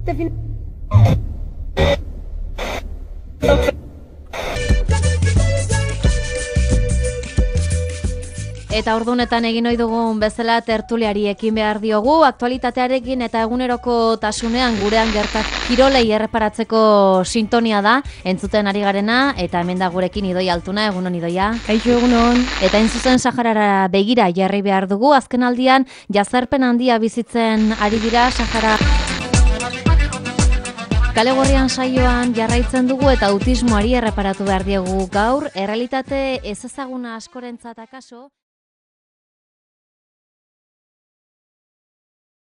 Eta ordunetan egin ohi dugun bezala tertuliari ekin behar diogu, aktualitatearekin eta eguneroko tasunean gurean gertak kirolei erreparatzeko sintonia da, entzuten ari garena, eta hemen da gurekin Idoia Altuna, egunon Idoia. Kaixo egunon. Eta zuzen Saharara begira jarri behar dugu, azken aldian jazarpen handia bizitzen ari dira Sahara. Kale Gorrian saioan jarraitzen dugu eta autismoari erreparatu behar diegu gaur, errealitate ezezaguna askorentzat akaso.